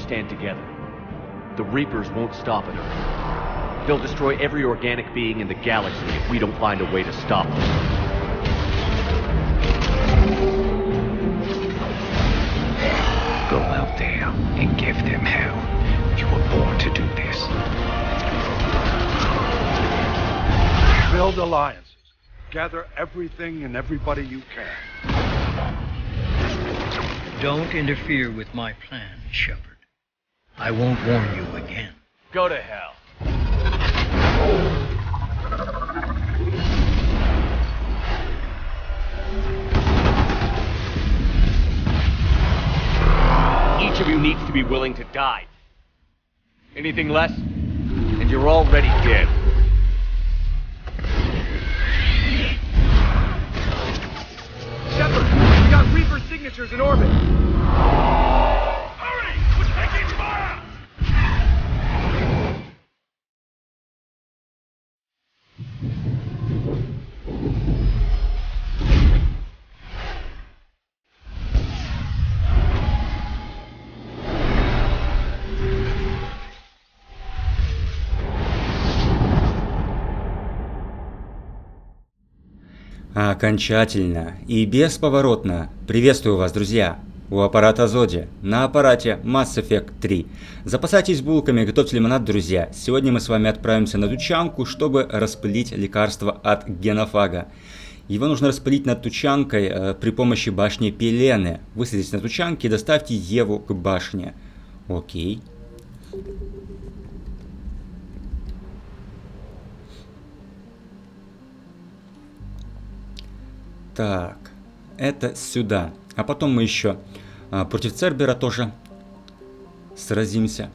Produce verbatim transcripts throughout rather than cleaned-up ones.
stand together. The Reapers won't stop at Earth. They'll destroy every organic being in the galaxy if we don't find a way to stop them. Go out there and give them hell. You were born to do this. Build alliances. Gather everything and everybody you can. Don't interfere with my plan, Shepard. I won't warn you again. Go to hell. Each of you needs to be willing to die. Anything less, and you're already dead. Shepard, we got Reaper signatures in orbit. Hurry! We're taking fire! Окончательно и бесповоротно приветствую вас, друзья, у аппарата Зоди, на аппарате Mass Effect три. Запасайтесь булками, готовьте лимонад, друзья. Сегодня мы с вами отправимся на Тучанку, чтобы распылить лекарство от генофага. Его нужно распылить над Тучанкой э, при помощи башни Пелены. Высадитесь на Тучанке и доставьте Еву к башне. Окей. Так, это сюда. А потом мы еще а, против Цербера тоже сразимся.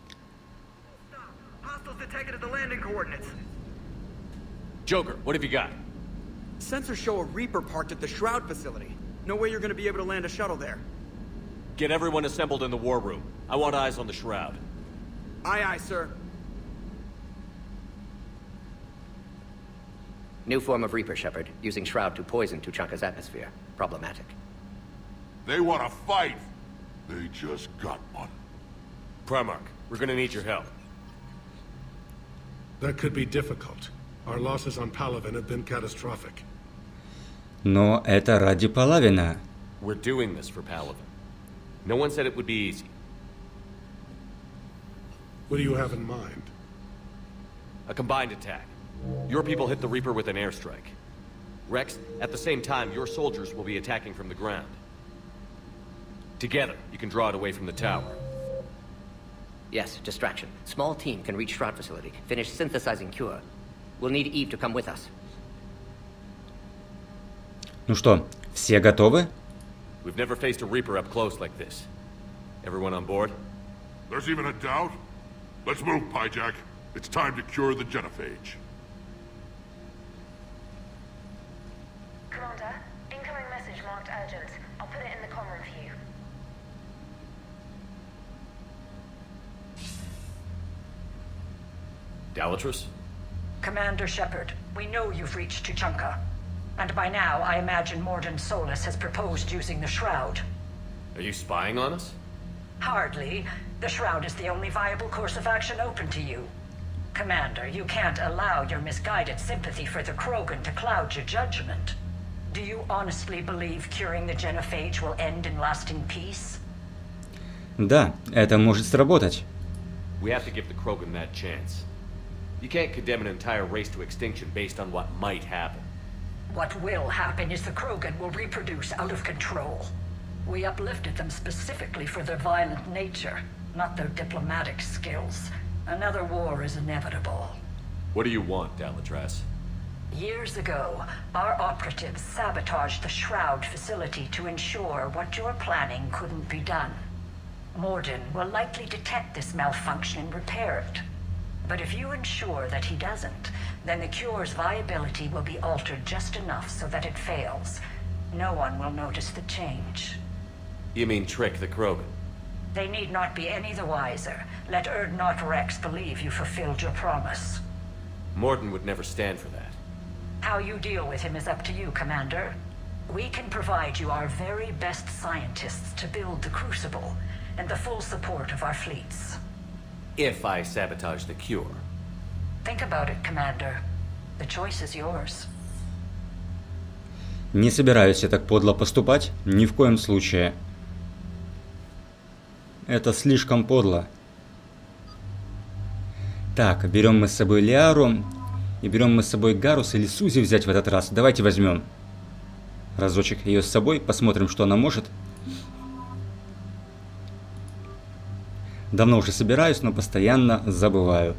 Joker, what have you got? Sensors show a Reaper parked at the Shroud facility. No way you're gonna be able to land a shuttle there. Get everyone assembled in the war room. I want eyes on the Shroud. Aye, aye, sir. New form of Reaper, Shepard, using Shroud to poison Tuchanka's atmosphere. Problematic. They want to fight. They just got one. Primarch, we're gonna need your help. That could be difficult. Our losses on Palaven have been catastrophic. Но это ради Палавина. We're doing this for Palaven. No one said it would be easy. What do you have in mind? A combined attack. Your people hit the Reaper with an airstrike. Rex, at the same time, your soldiers will be attacking from the ground. Together, you can draw it away from the tower. Yes, distraction. Small team can reach Shroud facility, finish synthesizing cure. We'll need Eve to come with us. Ну что, все готовы? We've never faced a Reaper up close like this. Everyone on board? There's even a doubt? Let's move, Pyjak. It's time to cure the genophage. Commander, incoming message marked urgent. I'll put it in the comm room for you. Dalatrus? Commander Shepard, we know you've reached Tuchanka. And by now, I imagine Mordin Solus has proposed using the Shroud. Are you spying on us? Hardly. The Shroud is the only viable course of action open to you. Commander, you can't allow your misguided sympathy for the Krogan to cloud your judgment. Do you honestly believe curing the genophage will end in lasting peace? Да, это может сработать. We have to give the Krogan that chance. You can't condemn an entire race to extinction based on what might happen. What will happen is the Krogan will reproduce out of control. We uplifted them specifically for their violent nature, not their diplomatic skills. Another war is inevitable. What do you want, Dalatrass? Years ago, our operatives sabotaged the Shroud facility to ensure what you're planning couldn't be done. Mordin will likely detect this malfunction and repair it. But if you ensure that he doesn't, then the cure's viability will be altered just enough so that it fails. No one will notice the change. You mean trick the Krogan? They need not be any the wiser. Let Urdnot Rex believe you fulfilled your promise. Mordin would never stand for that. How you deal with him is up to you, Commander. We can provide you our very best scientists to build the Crucible. and the full support of our fleets. If I sabotage the cure. Think about it, Commander. The choice is yours. Не собираюсь я так подло поступать, ни в коем случае. Это слишком подло. Так, берем мы с собой Лиару. И берем мы с собой Гарус или Сузи взять в этот раз. Давайте возьмем разочек ее с собой. Посмотрим, что она может. Давно уже собираюсь, но постоянно забываю.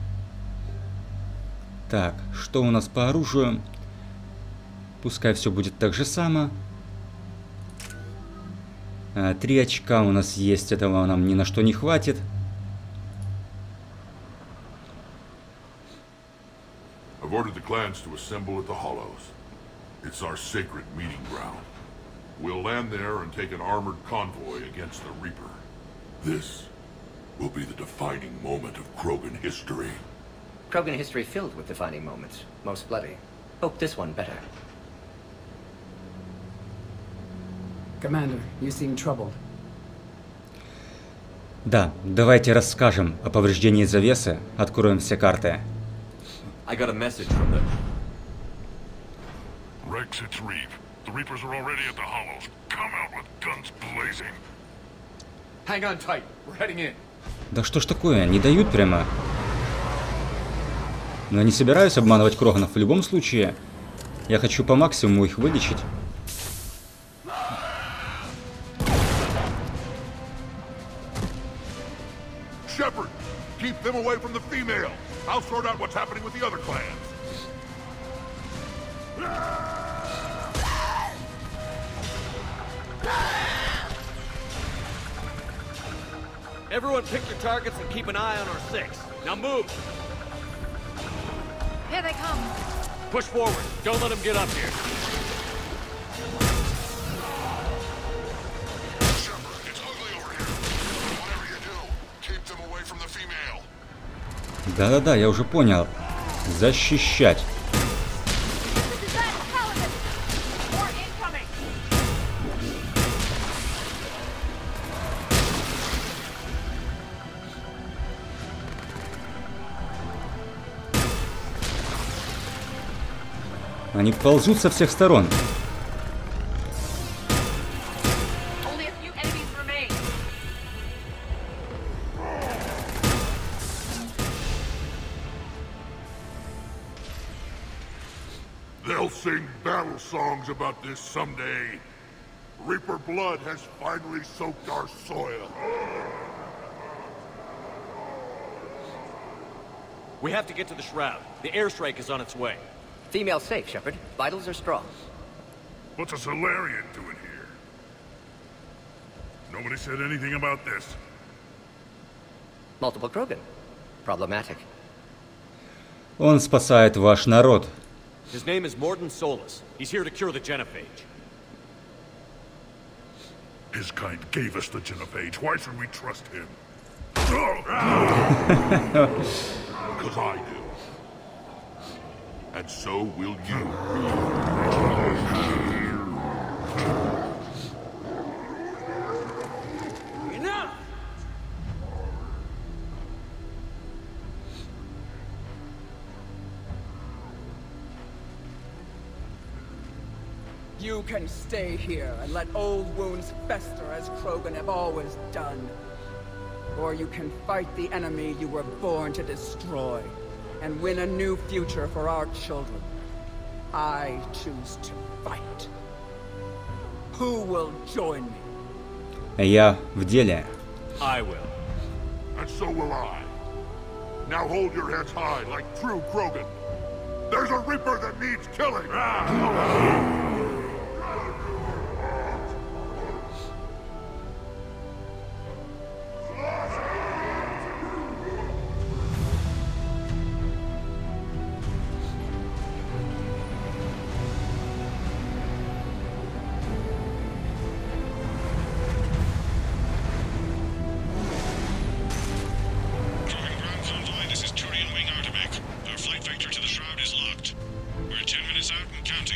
Так, что у нас по оружию? Пускай все будет так же само. А, три очка у нас есть, этого нам ни на что не хватит. I've ordered the clans to assemble at the Hollows. It's our sacred meeting ground. We'll land there and take an armored convoy against the Reaper. This will be the defining moment of Krogan history. Krogan history filled with defining moments. Most bloody. Hope this one better. Commander, you seem troubled. Да, давайте расскажем о повреждении завесы. Откроем все карты. I got a message from them. Rex, it's Reeve. The Reapers are already at the Hollows. Come out with guns blazing. Hang on tight. We're heading in. Да что ж такое, не дают прямо. Но я не собираюсь обманывать Кроганов. В любом случае, я хочу по максимуму их вылечить. Shepard, keep them away from the female. I'll sort out what's happening with the other clans. Everyone pick your targets and keep an eye on our six. Now move! Here they come. Push forward. Don't let them get up here. Shepard, it's ugly over here. Whatever you do, keep them away from the female. Да-да-да, я уже понял. Защищать. Они ползут со всех сторон. They'll sing battle songs about this someday. Reaper blood has finally soaked our soil. We have to get to the Shroud. The airstrike is on its way. Female safe, Shepard. Vitals are strong. What's a Solarian doing here? Nobody said anything about this. Multiple Krogan. Problematic. Он спасает ваш народ. His name is Mordin Solus. He's here to cure the Genophage. His kind gave us the Genophage. Why should we trust him? Because I do. And so will you. Enough! You can stay here and let old wounds fester as Krogan have always done. Or you can fight the enemy you were born to destroy. And win a new future for our children. I choose to fight. Who will join me? Я в деле. I will. And so will I. Now hold your heads high like true Krogan. There's a Reaper that needs killing.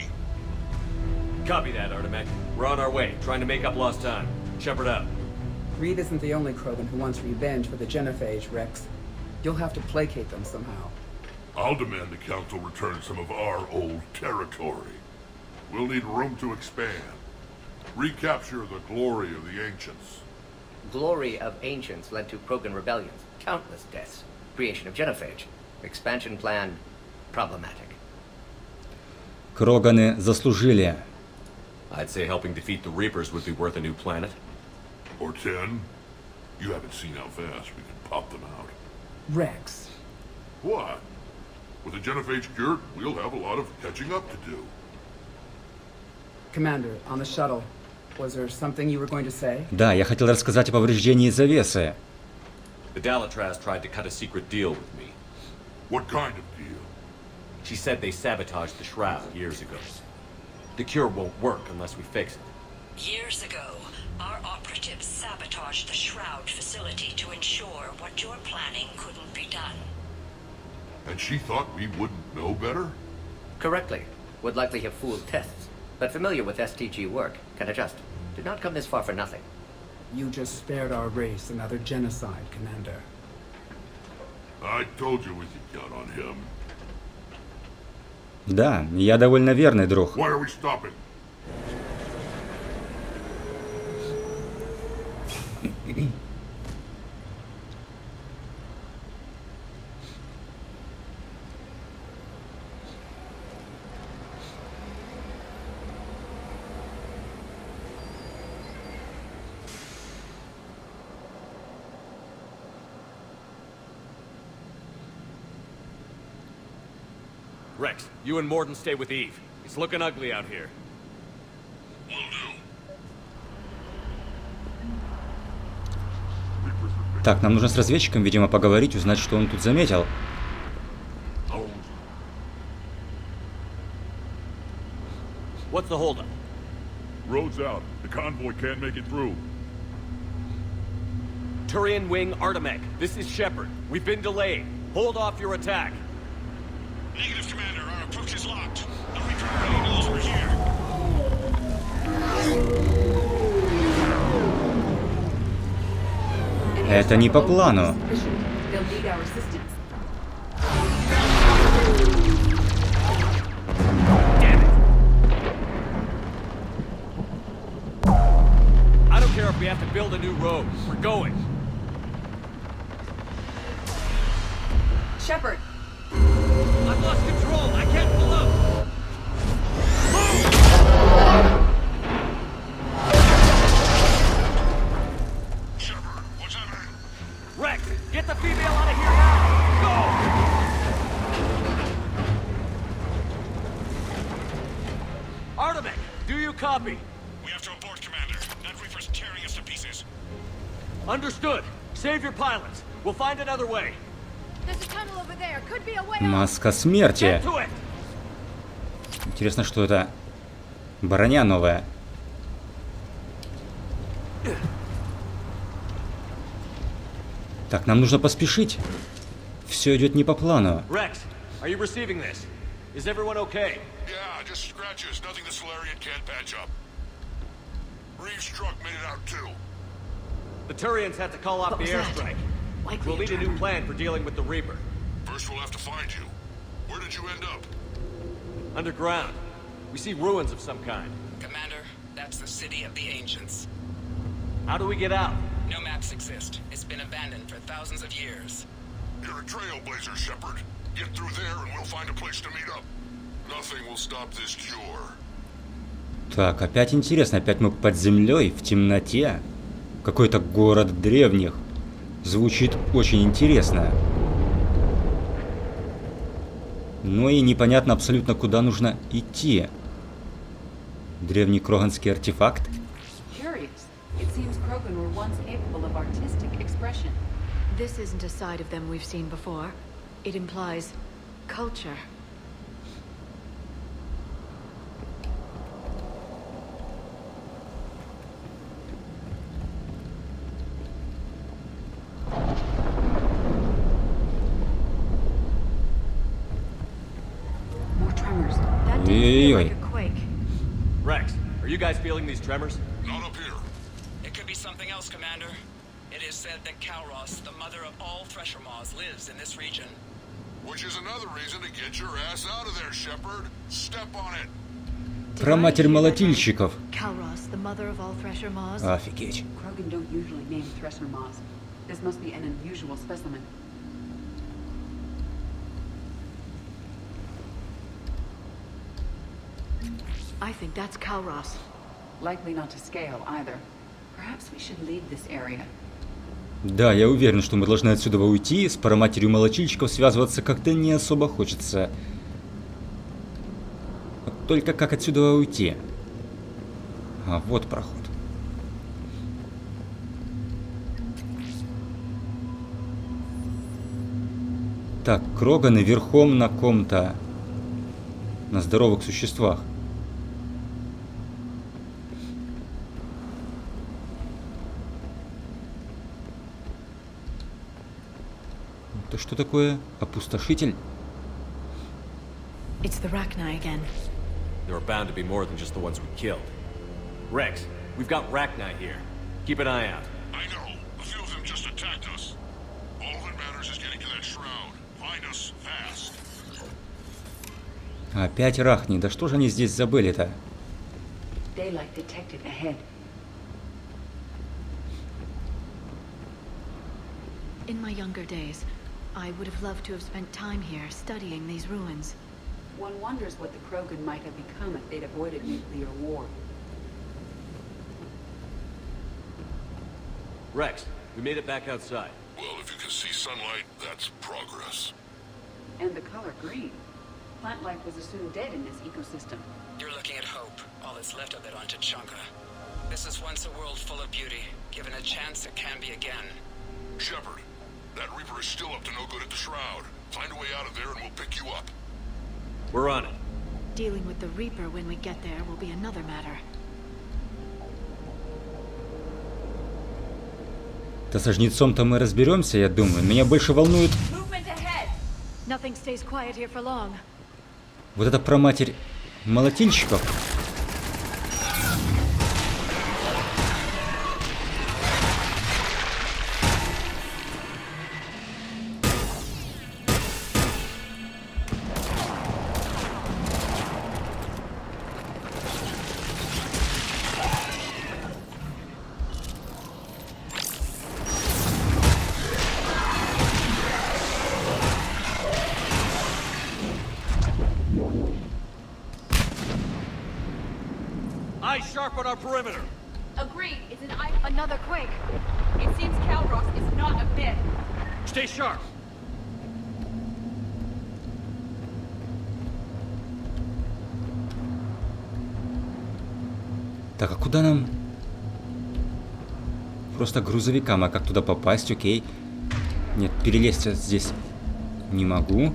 Copy that, Artemek. We're on our way, trying to make up lost time. Shepard out. Reed isn't the only Krogan who wants revenge for the Genophage, Rex. You'll have to placate them somehow. I'll demand the Council return some of our old territory. We'll need room to expand. Recapture the glory of the Ancients. Glory of Ancients led to Krogan rebellions, countless deaths, creation of Genophage. Expansion plan problematic. Кроганы заслужили. I'd say helping defeat the Reapers would be worth a new planet. Or ten. You haven't seen how fast we can pop them out. Rex. What? With the Genophage cured, we'll have a lot of catching up to do. Commander, on the shuttle, was there something you were going to say? Да, я хотел рассказать о повреждении завесы. The Dalatraz tried to cut a secret deal with me. What kind of deal? She said they sabotaged the Shroud years ago. The cure won't work unless we fix it. Years ago, our operatives sabotaged the Shroud facility to ensure what you're planning couldn't be done. And she thought we wouldn't know better? Correctly. Would likely have fooled tests, but familiar with S T G work, can adjust. Did not come this far for nothing. You just spared our race another genocide, Commander. I told you we could count on him. Да, я довольно верный друг. Why are we stopping? Rex, you and Morden stay with Eve. It's looking ugly out here. Will do. Так, нам нужно с разведчиком, видимо, поговорить, узнать, что он тут заметил. What's the holdup? Road's out. The convoy can't make it through. Turian Wing Artemec, this is Shepard. We've been delayed. Hold off your attack. Negative, Commander. Our approach is locked. The Reaper already knows we're here. Это не по плану. I don't care if we have to build a new road. We're going. Shepard. I've lost control. I can't pull up. Shepard, what's happening? Rex, get the female out of here now. Go! Artemec, do you copy? We have to abort, Commander. That Reaper's tearing us to pieces. Understood. Save your pilots. We'll find another way. Маска смерти. Интересно, что это? Броня новая. Так, нам нужно поспешить. Все идет не по плану. Rex, are you receiving this? Is everyone okay? Yeah, just scratches. Nothing the Solarian can't patch up. Reeves' truck made it out too. The Turians had to call off the airstrike. We'll need a new plan for dealing with the Reaper. First we'll have to find you. Where did you end up? Underground. We see ruins of some kind. Commander, that's the city of the Ancients. How do we get out? No maps exist. It's been abandoned for thousands of years. You're a trailblazer, Shepard. Get through there and we'll find a place to meet up. Nothing will stop this cure. Так, опять интересно. Опять мы под землей, в темноте. Какой-то город древних. Звучит очень интересно. Но и непонятно абсолютно, куда нужно идти. Древний кроганский артефакт. It seems Krogan were once capable of artistic expression. This isn't a side of them we've seen before. It implies culture. More tremors. That didn't feel like a quake. Rex, are you guys feeling these tremors? Not up here. It could be something something else, Commander. It is said that Kalros, the mother of all Thresher Maws, lives in this region. Which is another reason to get your ass out of there, Shepard. Step on it. Про матерь молотильщиков. Kalros, the mother of all Thresher Maws. Офигеть. Krogan don't usually name Thresher Maws. This must be an unusual specimen. I think that's Kalros. Likely not to scale either. Perhaps we should leave this area. Да, я уверен, что мы должны отсюда уйти. С параматерью молотильщиков связываться как-то не особо хочется. Вот только как отсюда уйти? А, вот проход. Так, Кроганы верхом на ком-то. На здоровых существах. Это что такое? Опустошитель? It's the Rachni again. There are bound to be more than just the ones we killed. Rex, we've got Rachni here. Keep an eye out. I know. A few of them just attacked us. All that matters is getting to that shroud. Find us fast. Опять Рахни. Да что же они здесь забыли-то? Daylight detected ahead. In my younger days, I would have loved to have spent time here studying these ruins. One wonders what the Krogan might have become if they'd avoided nuclear war. Rex, we made it back outside. Well, if you can see sunlight, that's progress. And the color green. Plant life was assumed dead in this ecosystem. You're looking at hope, all that's left of it on Tuchanka. This is once a world full of beauty. Given a chance, it can be again. Shepard, that Reaper is still up to no good at the Shroud. Find a way out of there and we'll pick you up. We're on it. Dealing with the Reaper when we get there will be another matter. Да со жнецом-то мы разберемся, я думаю. Меня больше волнует... Nothing stays quiet here for long. Вот это про матерь молотильщиков. Eyes sharp on our perimeter. Agreed. It's an eye. Another quake. It seems Kalros is not a myth. Stay sharp. Так, а куда нам? Просто грузовикам, а как туда попасть? Окей. Нет, перелезть здесь не могу.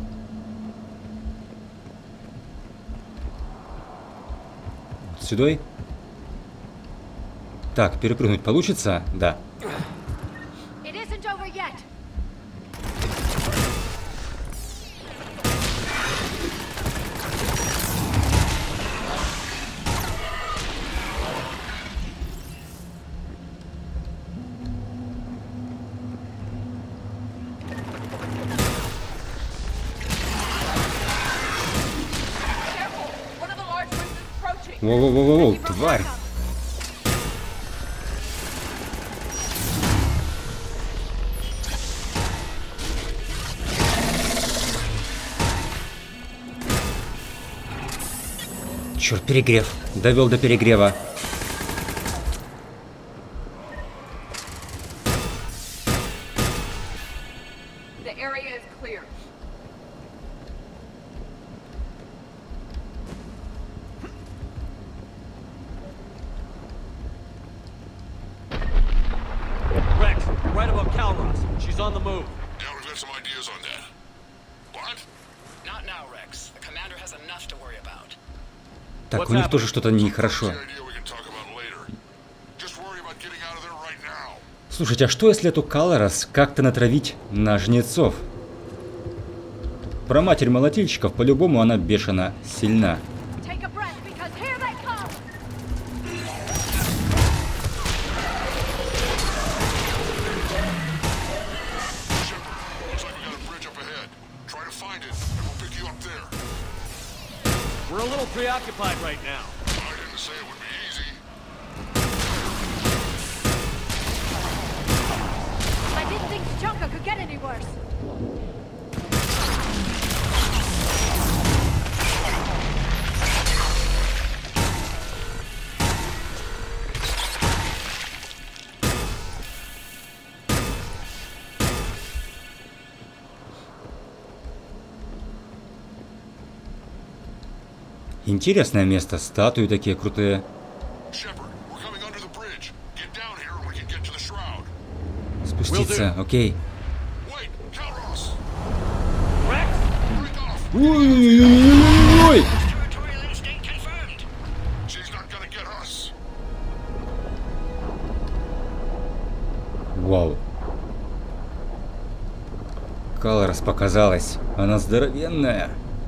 Сюда. Так, перепрыгнуть получится? Да. Воу-воу-воу-воу, тварь! Черт, перегрев. Довел до перегрева. Так, у них тоже что-то нехорошо. Слушайте, а что если эту Калорос как-то натравить на жнецов? Про матерь молотильщиков по-любому она бешено сильна. We're a little preoccupied right now. I didn't say it would be easy. I didn't think Chunka could get any worse. Интересное место, статуи такие крутые. Спуститься, окей. Ой-ой-ой-ой-ой-ой! Вау. Калорас показалась. Она здоровенная.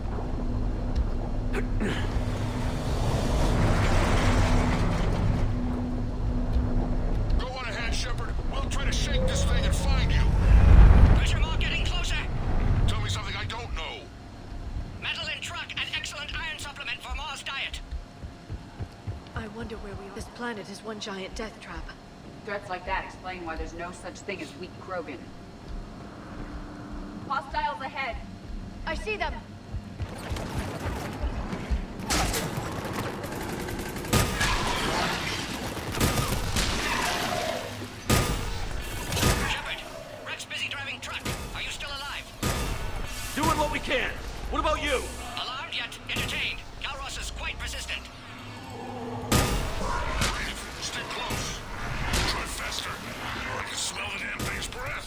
Is one giant death trap. Threats like that explain why there's no such thing as weak Krogan. Hostiles ahead. I see them. Shepard, Rex busy driving truck. Are you still alive? Doing what we can. What about you? Alarmed yet entertained. Calros is quite persistent. Smell the damn thing's breath.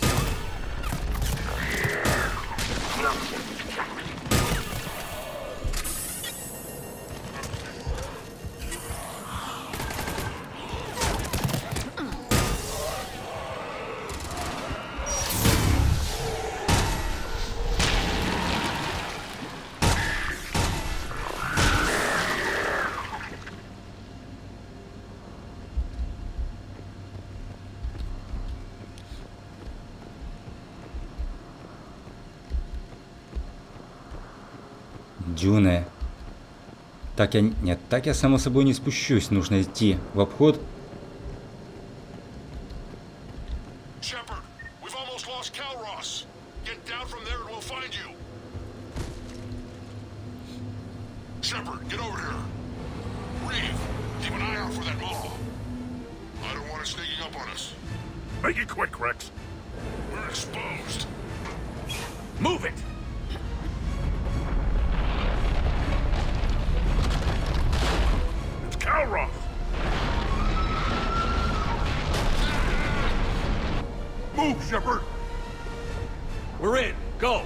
Дюны. Так я... Нет, так я само собой не спущусь. Нужно идти в обход. Shepard, we've almost lost Calros. Get down from there and we'll find you. Shepard, get over here. Reeve, keep an eye out for that mall. I don't want it sneaking up on us. Make it quick, Rex. We're exposed. Move it! Calros! Move, Shepard! We're in. Go!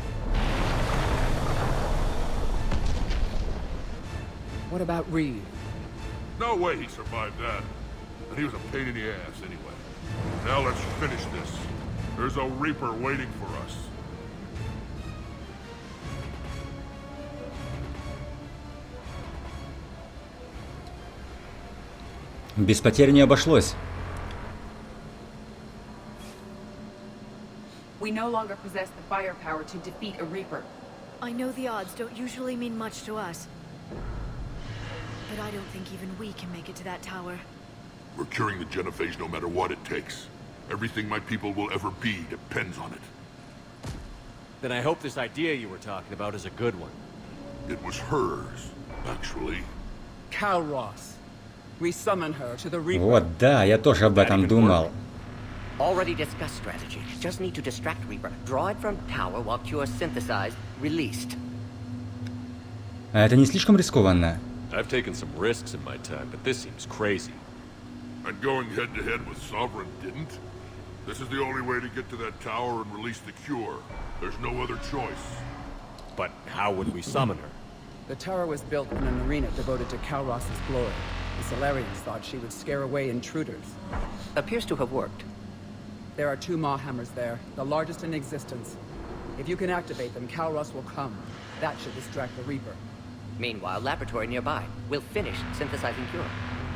What about Reeve? No way he survived that. And he was a pain in the ass anyway. Now let's finish this. There's a Reaper waiting for us. Без потерь не обошлось. We no longer possess the firepower to defeat a Reaper. I know the odds don't usually mean much to us. But I don't think even we can make it to that tower. We're curing the Genophage no matter what it takes. Everything my people will ever be depends on it. Then I hope this idea you were talking about is a good one. It was hers, actually. Calros. We summon her to the Reaper. Вот, да, я тоже об этом думал. Already discussed strategy. Just need to distract Reaper. Draw it from tower while Cure synthesized, released. А это не слишком рискованно? I've taken some risks in my time, but this seems crazy. And going head-to-head with Sovereign didn't? This is the only way to get to that tower and release the Cure. There's no other choice. But how would we summon her? The tower was built in an arena devoted to Calros' glory. The Solarians thought she would scare away intruders. Appears to have worked. There are two Mawhammers there, the largest in existence. If you can activate them, Calros will come. That should distract the Reaper. Meanwhile, laboratory nearby. We'll finish synthesizing Cure.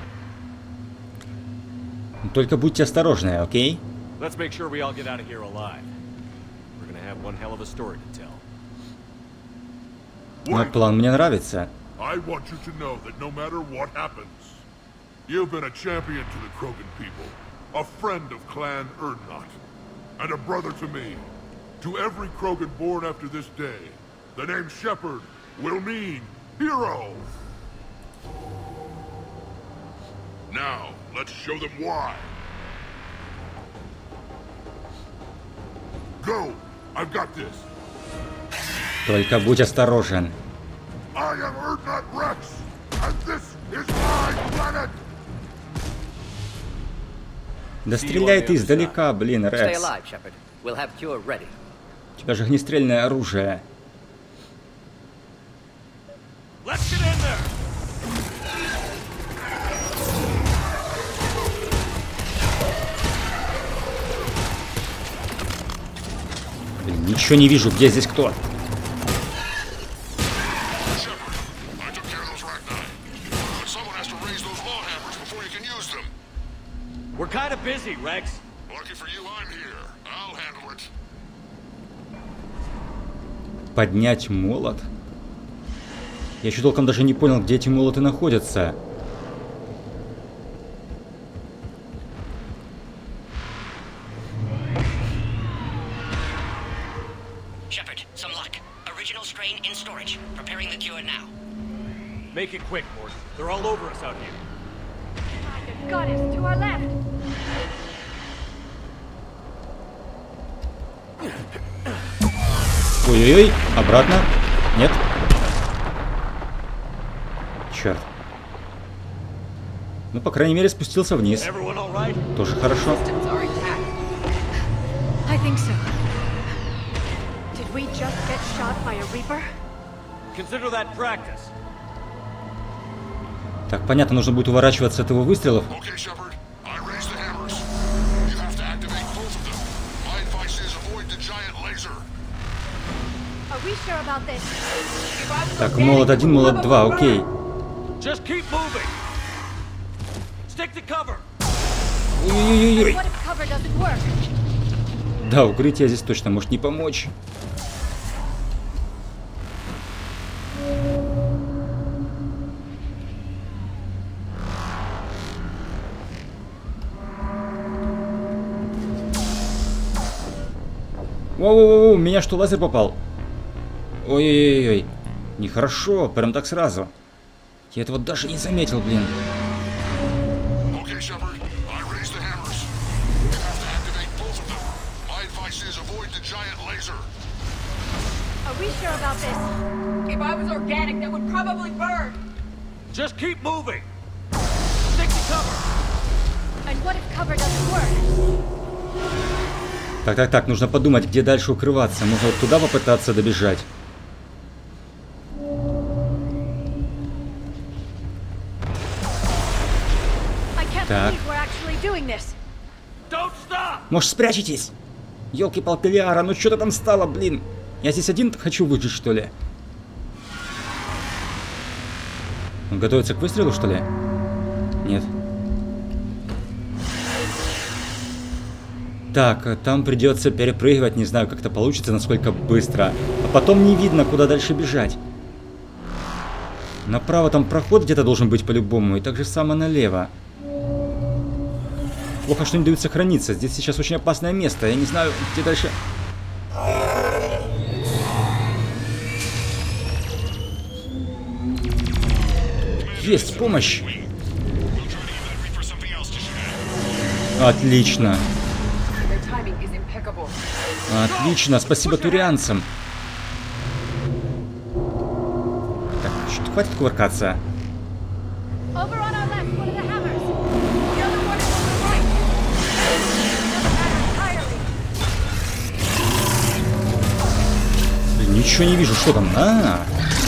Только будьте осторожны, окей? Let's make sure we all get out of here alive. We're gonna have one hell of a story to tell. Но план мне нравится. I want you to know that no matter what happens, you've been a champion to the Krogan people, a friend of Clan Erdnot, and a brother to me. To every Krogan born after this day, the name Shepard will mean hero. Now, let's show them why. Go! I've got this. Только будь осторожен. I am Erdnot Rex, and this is my planet. Да стреляй ты издалека, блин, Рекс. We'll have Cure ready. У тебя же огнестрельное оружие. Let's get in there. Блин, ничего не вижу, где здесь кто. We're kind of busy, Rex. Lucky for you, I'm here. I'll handle it. Поднять молот? Я еще толком даже не понял, где эти молоты находятся. Shepard, some luck. Original strain in storage. Preparing the cure now. Make it quick, Mort. They're all over us out here. Goddess, to our left. Ой-ой-ой, обратно. Нет. Черт. Ну, по крайней мере, спустился вниз. Тоже хорошо. I think so. Did we just get shot by a Reaper? Consider that practice. Так, понятно, нужно будет уворачиваться от его выстрелов. Так, молот один, молот два, окей. Ой-ой-ой-ой. Да, укрытие здесь точно может не помочь. Воу-воу-воу, меня что, лазер попал? Ой-ой-ой-ой. Нехорошо, прям так сразу. Я этого даже не заметил, блин. Так, так, так, нужно подумать, где дальше укрываться. Можно вот туда попытаться добежать. Так. Может, спрячетесь? Ёлки-палки, Лиара, ну что-то там стало, блин. Я здесь один хочу выжить, что ли? Он готовится к выстрелу, что ли? Нет. Так, там придется перепрыгивать, не знаю, как это получится, насколько быстро. А потом не видно, куда дальше бежать. Направо там проход где-то должен быть по-любому, и так же само налево. Плохо, что не дают сохраниться. Здесь сейчас очень опасное место. Я не знаю, где дальше. Есть помощь. Отлично. Отлично, спасибо турианцам. Так, что-то хватит кувыркаться. Блин, ничего не вижу, что там? А-а-а.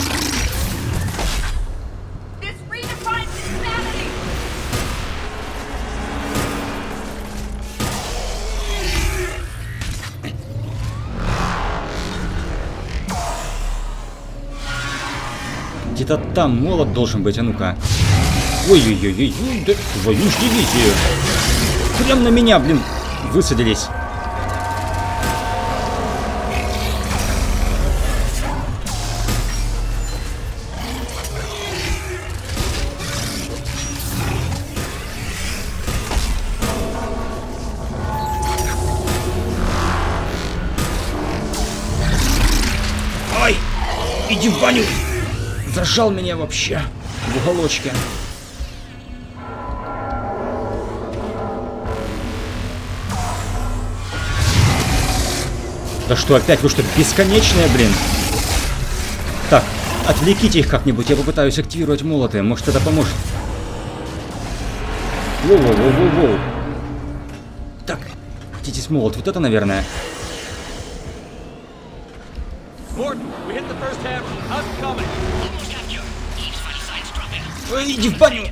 Где-то там молот должен быть, а ну-ка. Ой-ой-ой-ой, да твою ж дивизию. Прям на меня, блин, высадились. Иди в баню! Зажал меня вообще в уголочке. Да что, опять вы что, бесконечные, блин? Так, отвлеките их как-нибудь, я попытаюсь активировать молоты, может это поможет. Воу-воу-воу-воу-воу. Так, хотите молот, вот это, наверное. Ой, иди в баню!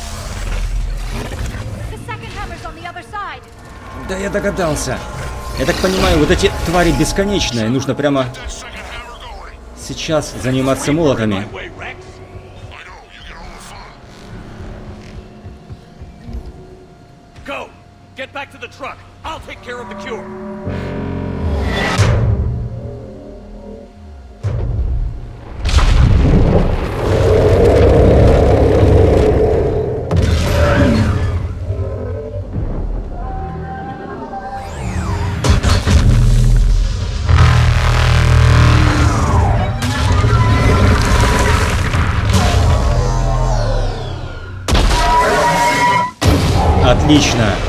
Да я догадался. Я так понимаю, вот эти твари бесконечные. Нужно прямо сейчас заниматься молотами. Отлично.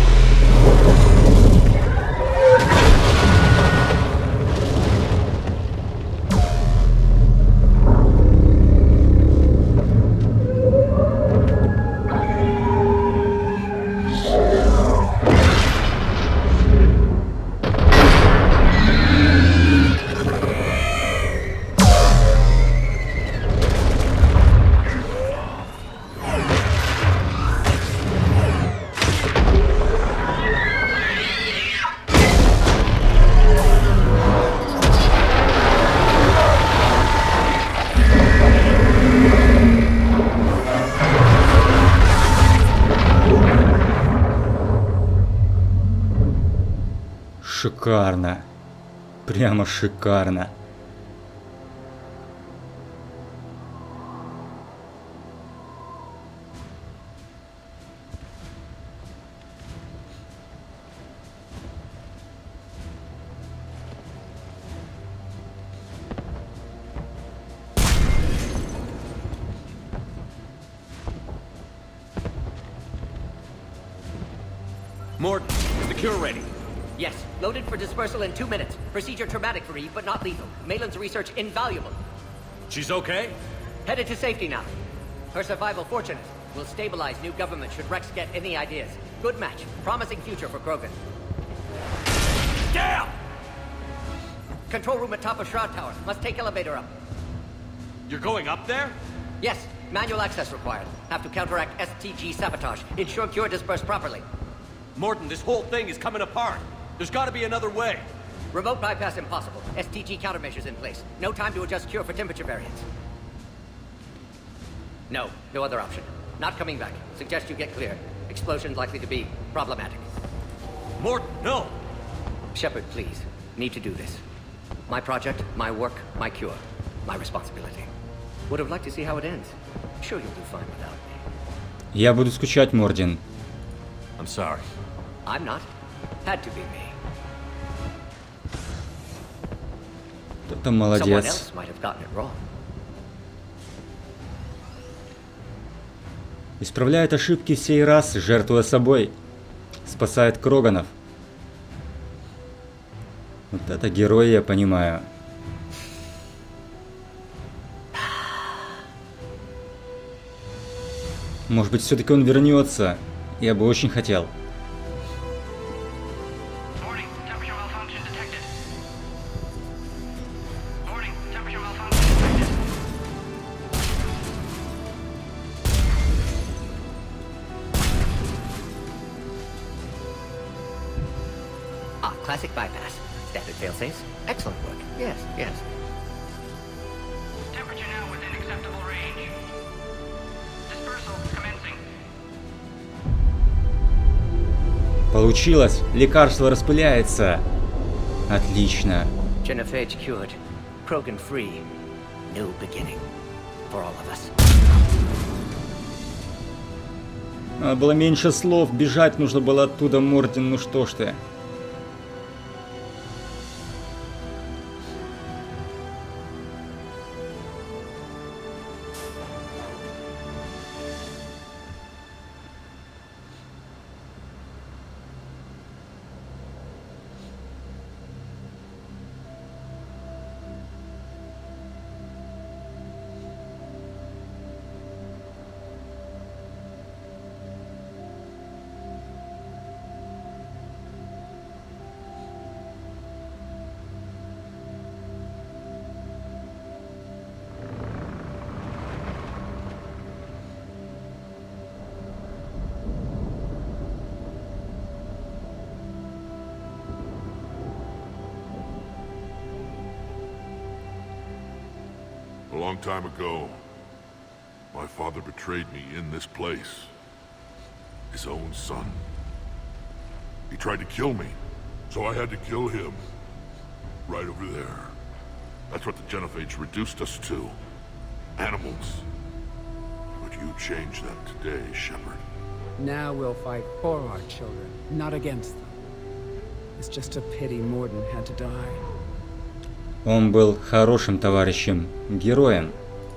Шикарно. Прямо шикарно. Morton, is the cure ready? Yes, loaded for dispersal in two minutes. Procedure traumatic for Eve, but not lethal. Malin's research invaluable. She's okay? Headed to safety now. Her survival fortunate. Will stabilize new government should Rex get any ideas. Good match. Promising future for Krogan. Damn! Control room at top of Shroud Tower. Must take elevator up. You're going up there? Yes. Manual access required. Have to counteract S T G sabotage. Ensure cure dispersed properly. Morton, this whole thing is coming apart. There's got to be another way. Remote bypass impossible. S T G countermeasures in place. No time to adjust cure for temperature variance. No, no other option. Not coming back. Suggest you get clear. Explosion likely to be problematic. Morton, no! Shepard, please. Need to do this. My project, my work, my cure. My responsibility. Would have liked to see how it ends. Sure you'll do fine without me. Я буду скучать, Мордин. I'm sorry. I'm not. Had to be me. Кто-то молодец. Someone else might have gotten it wrong. Исправляет ошибки всей расы, жертвуя собой. Спасает Кроганов. Вот это герой, я понимаю. Может быть, все-таки он вернется. Я бы очень хотел. Ah, classic bypass. Standard failsafes. Excellent work. Yes, yes. Temperature now within acceptable range. Dispersal commencing. Получилось. Лекарство распыляется. Отлично. Genophage cured. Krogan free. New beginning. For all of us. Надо было меньше слов. Бежать нужно было оттуда, Мордин. Ну что ж ты. long time ago, my father betrayed me in this place. His own son. He tried to kill me, so I had to kill him. Right over there. That's what the Genophage reduced us to. Animals. But you changed that today, Shepard. Now we'll fight for our children, not against them. It's just a pity Mordin had to die. Он был хорошим товарищем, героем.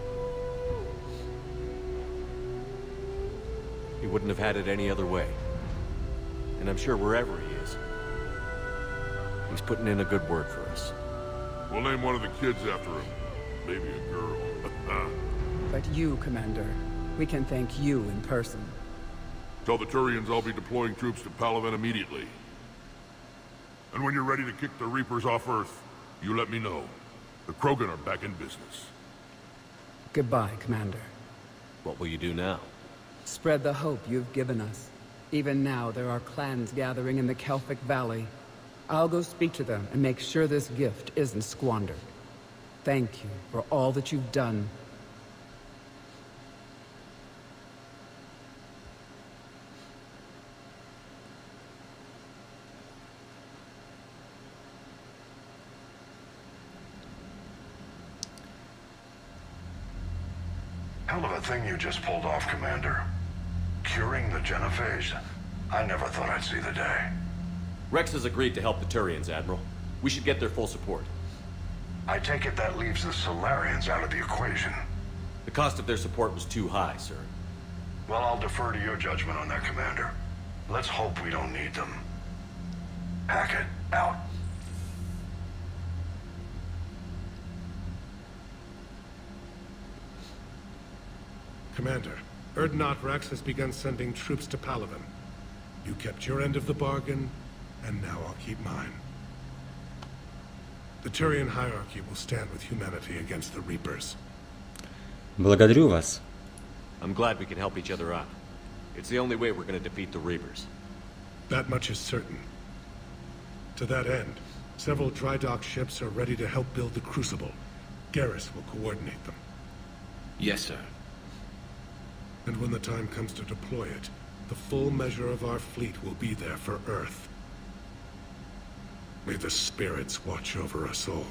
He wouldn't have had it any other way. And I'm sure wherever he is, he's putting in a good word for us. We'll name one of the kids after him. Maybe a girl. But you, Commander, we can thank you in person. Tell the Turians I'll be deploying troops to Palaven immediately. And when you're ready to kick the Reapers off Earth, you let me know. The Krogan are back in business. Goodbye, Commander. What will you do now? Spread the hope you've given us. Even now, there are clans gathering in the Kelphic Valley. I'll go speak to them and make sure this gift isn't squandered. Thank you for all that you've done. Hell of a thing you just pulled off, Commander. Curing the Genophage. I never thought I'd see the day. Rex has agreed to help the Turians, Admiral. We should get their full support. I take it that leaves the Solarians out of the equation. The cost of their support was too high, sir. Well, I'll defer to your judgment on that, Commander. Let's hope we don't need them. Hackett, out. Commander, Urdnot Rex has begun sending troops to Palaven. You kept your end of the bargain, and now I'll keep mine. The Turian hierarchy will stand with humanity against the Reapers. Благодарю вас. I'm glad we can help each other out. It's the only way we're going to defeat the Reapers. That much is certain. To that end, several dry dock ships are ready to help build the Crucible. Garrus will coordinate them. Yes, sir. And when the time comes to deploy it, the full measure of our fleet will be there for Earth. May the spirits watch over us all.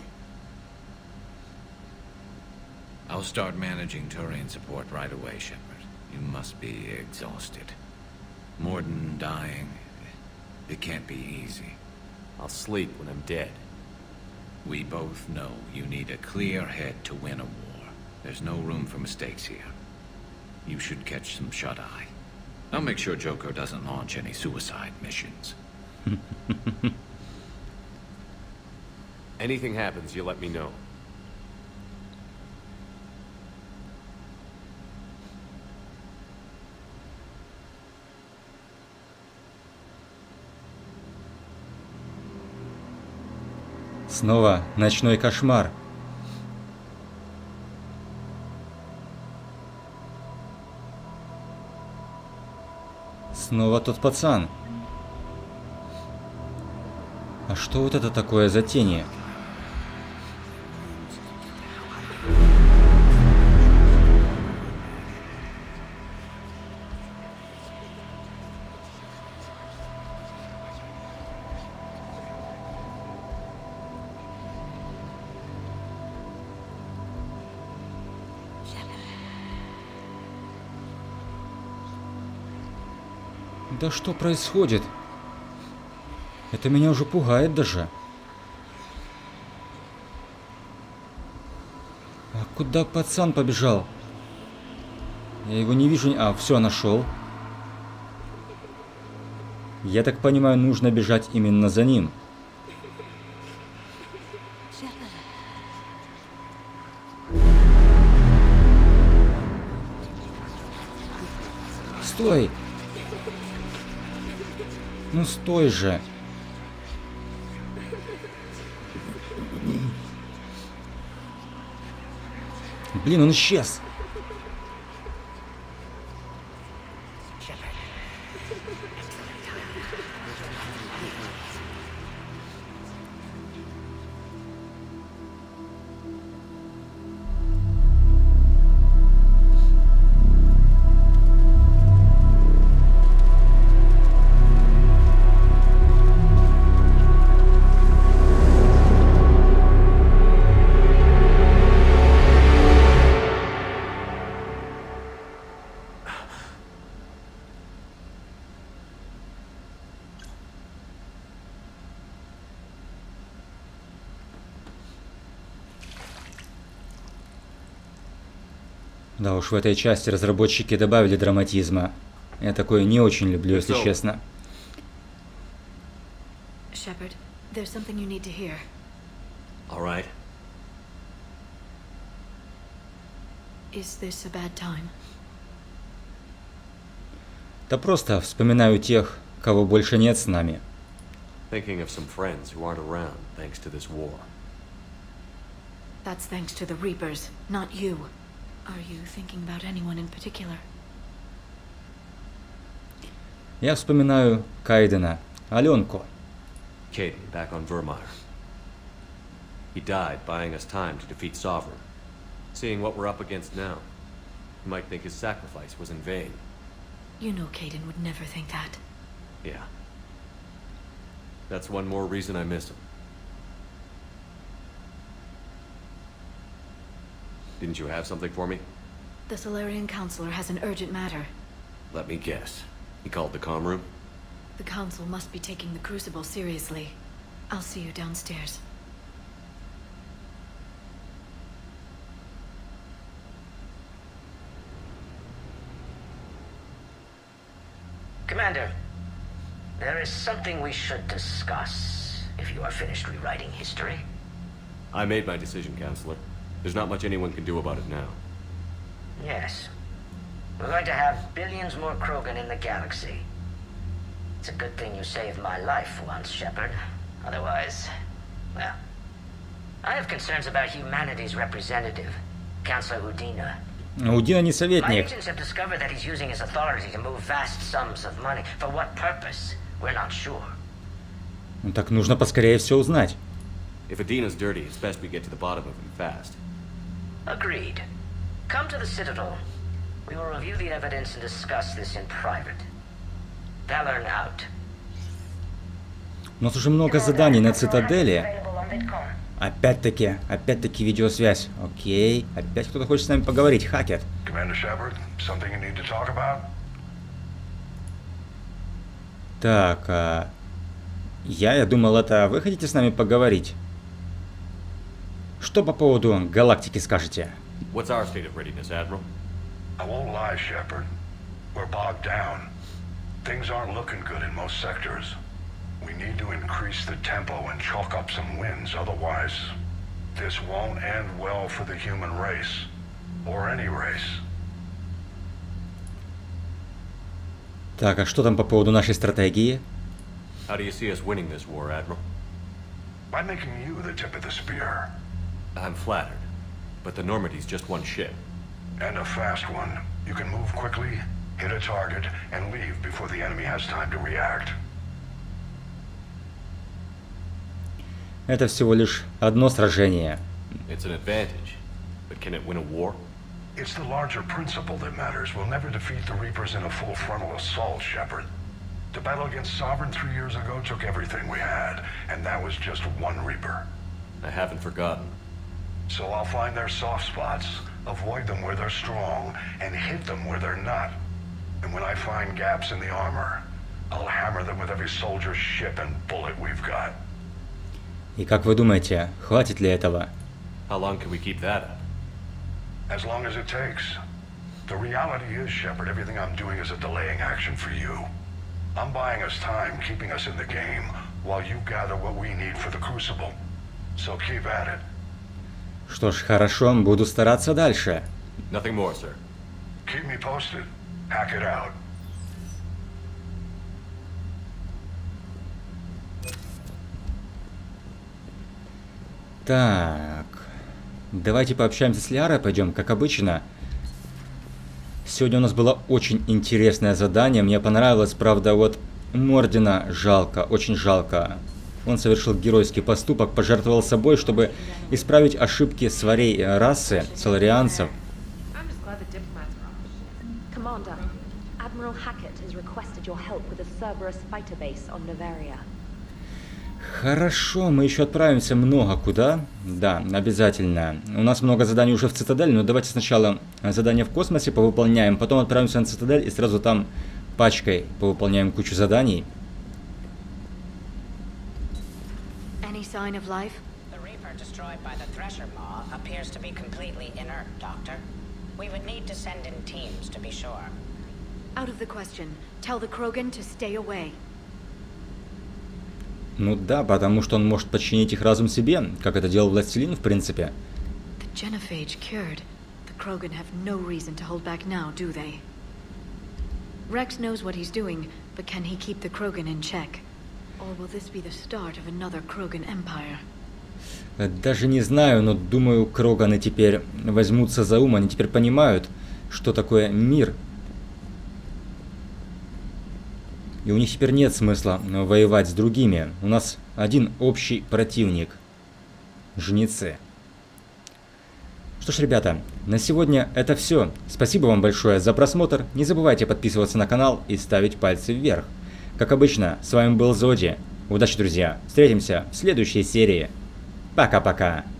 I'll start managing Turian support right away, Shepard. You must be exhausted. Mordin dying, it can't be easy. I'll sleep when I'm dead. We both know you need a clear head to win a war. There's no room for mistakes here. You should catch some shut-eye. I'll make sure Joker doesn't launch any suicide missions. Anything happens, you let me know. Снова ночной кошмар. Снова тот пацан. А что вот это такое за тени? Да что происходит? Это меня уже пугает даже. А куда пацан побежал? Я его не вижу. А, все, нашел. Я так понимаю, нужно бежать именно за ним. Стой! Ну стой же. Блин, он исчез. Да уж, в этой части разработчики добавили драматизма. Я такое не очень люблю, если честно. Shepard, there's something you need to hear. All right. Is this a bad time? Да просто вспоминаю тех, кого больше нет с нами. Thinking of some friends who aren't around thanks to this war. That's thanks to the Reapers, not you. Are you thinking about anyone in particular? Я вспоминаю Кайдена, Аленку. Kaidan, back on Vermeer. He died buying us time to defeat Sovereign. Seeing what we're up against now, you might think his sacrifice was in vain. You know Kaidan would never think that. Yeah. That's one more reason I miss him. Didn't you have something for me? The Solarian Counselor has an urgent matter. Let me guess. He called the comm room? The Council must be taking the Crucible seriously. I'll see you downstairs. Commander, there is something we should discuss, if you are finished rewriting history. I made my decision, Counselor. There's not much anyone can do about it now. Yes. We're going to have billions more Krogan in the galaxy. It's a good thing you saved my life once, Shepard. Otherwise, well... I have concerns about humanity's representative, Counselor Udina. Удина не My советник. agents have discovered that he's using his authority to move vast sums of money. For what purpose? We're not sure. Ну так нужно поскорее все узнать. If Adina's dirty, it's best we get to the bottom of him fast. Agreed. Come to the Citadel. We will review the evidence and discuss this in private. Valorn out. У нас уже много заданий на Цитадели. Опять-таки, опять-таки видеосвязь. Окей. Опять кто-то хочет с нами поговорить. Хакет. Commander Shepard, something you need to talk about? Так, а... Я, я думал, это вы хотите с нами поговорить? Что по поводу галактики скажете? What's our state of readiness, Admiral? I won't lie, Shepard. We're bogged down. Things aren't looking good in most sectors. We need to increase the tempo and chalk up some wins, otherwise this won't end well for the human race. Or any race. Так, а что там по поводу нашей стратегии? How do you see us winning this war, Admiral? By making you the tip of the spear. I'm flattered, but the Normandy's just one ship. And a fast one. You can move quickly, hit a target, and leave before the enemy has time to react. Это всего лишь одно сражение. It's an advantage, but can it win a war? It's the larger principle that matters. We'll never defeat the Reapers in a full frontal assault, Shepard. The battle against Sovereign three years ago took everything we had, and that was just one Reaper. I haven't forgotten. So I'll find their soft spots, avoid them where they're strong, and hit them where they're not. And when I find gaps in the armor, I'll hammer them with every soldier, ship, and bullet we've got. И как вы думаете, хватит ли этого? How long can we keep that up? As long as it takes. The reality is, Shepard, everything I'm doing is a delaying action for you. I'm buying us time, keeping us in the game, while you gather what we need for the Crucible. So keep at it. Что ж, хорошо, буду стараться дальше. Nothing more, sir. Keep me posted. Hack it out. Так, давайте пообщаемся с Лиарой, пойдем, как обычно. Сегодня у нас было очень интересное задание, мне понравилось, правда, вот Мордена жалко, очень жалко. Он совершил геройский поступок, пожертвовал собой, чтобы исправить ошибки своей расы, соларианцев. Commander, Admiral Hackett has requested your help with a Cerberus fighter base on Novaria. Хорошо, мы еще отправимся много куда. Да, обязательно. У нас много заданий уже в Цитадель, но давайте сначала задания в космосе повыполняем, потом отправимся на Цитадель и сразу там пачкой повыполняем кучу заданий. Any sign of life? The Reaper destroyed by the Thresher Maw appears to be completely inert, Doctor. We would need to send in teams to be sure. Out of the question. Tell the Krogan to stay away. Ну да, потому что он может подчинить их разум себе, как это делал Властелин, в принципе. The Genophage cured. The Krogan have no reason to hold back now, do they? Rex knows what he's doing, but can he keep the Krogan in check? Or will this be the start of another Krogan empire? Даже не знаю, но думаю, Кроганы теперь возьмутся за ум, они теперь понимают, что такое мир. И у них теперь нет смысла воевать с другими. У нас один общий противник. Жнецы. Что ж, ребята, на сегодня это все. Спасибо вам большое за просмотр. Не забывайте подписываться на канал и ставить пальцы вверх. Как обычно, с вами был Зоди. Удачи, друзья. Встретимся в следующей серии. Пока-пока.